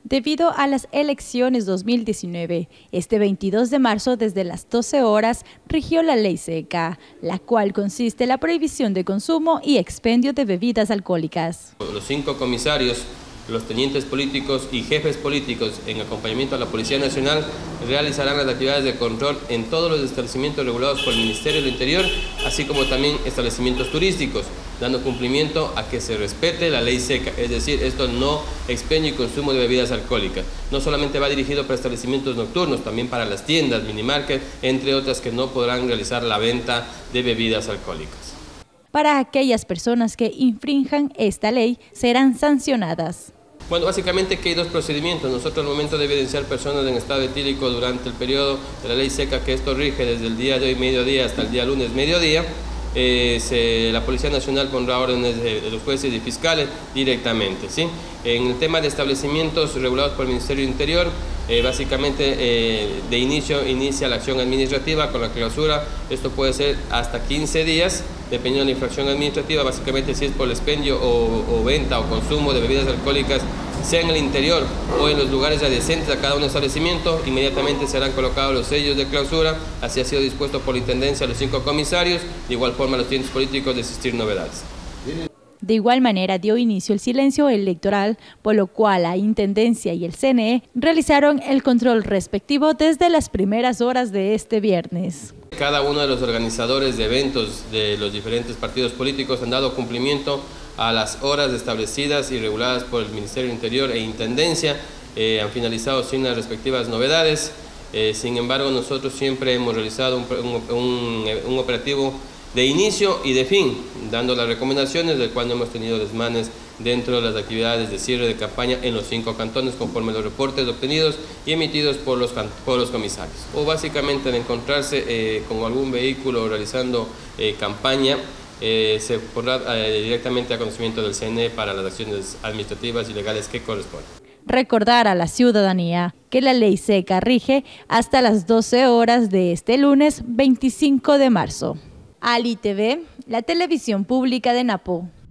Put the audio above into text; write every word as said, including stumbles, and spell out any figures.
Debido a las elecciones dos mil diecinueve, este veintidós de marzo desde las doce horas rigió la ley seca, la cual consiste en la prohibición de consumo y expendio de bebidas alcohólicas. Los cinco comisarios, los tenientes políticos y jefes políticos, en acompañamiento a la Policía Nacional, realizarán las actividades de control en todos los establecimientos regulados por el Ministerio del Interior, así como también establecimientos turísticos, dando cumplimiento a que se respete la ley seca, es decir, esto no expendio y consumo de bebidas alcohólicas. No solamente va dirigido para establecimientos nocturnos, también para las tiendas, minimarket, entre otras que no podrán realizar la venta de bebidas alcohólicas. Para aquellas personas que infrinjan esta ley, serán sancionadas. Bueno, básicamente que hay dos procedimientos. Nosotros al momento de evidenciar personas en estado etílico durante el periodo de la ley seca, que esto rige desde el día de hoy mediodía hasta el día lunes mediodía, eh, se, la Policía Nacional pondrá órdenes de, de los jueces y fiscales directamente, ¿sí? En el tema de establecimientos regulados por el Ministerio del Interior, eh, básicamente eh, de inicio inicia la acción administrativa con la clausura. Esto puede ser hasta quince días, dependiendo de la infracción administrativa, básicamente si es por el expendio o, o venta o consumo de bebidas alcohólicas, sea en el interior o en los lugares adyacentes a cada un establecimiento, inmediatamente serán colocados los sellos de clausura. Así ha sido dispuesto por la Intendencia a los cinco comisarios, de igual forma a los tenientes políticos de existir novedades. De igual manera dio inicio el silencio electoral, por lo cual la Intendencia y el C N E realizaron el control respectivo desde las primeras horas de este viernes. Cada uno de los organizadores de eventos de los diferentes partidos políticos han dado cumplimiento a las horas establecidas y reguladas por el Ministerio del Interior e Intendencia, eh, han finalizado sin las respectivas novedades. Eh, sin embargo, nosotros siempre hemos realizado un, un, un, un operativo de inicio y de fin, dando las recomendaciones del cual no hemos tenido desmanes dentro de las actividades de cierre de campaña en los cinco cantones, conforme los reportes obtenidos y emitidos por los, por los comisarios. O básicamente de encontrarse eh, con algún vehículo realizando eh, campaña, eh, se pondrá eh, directamente a conocimiento del C N E para las acciones administrativas y legales que corresponden. Recordar a la ciudadanía que la ley seca rige hasta las doce horas de este lunes veinticinco de marzo. Ali T V, la televisión pública de Napo.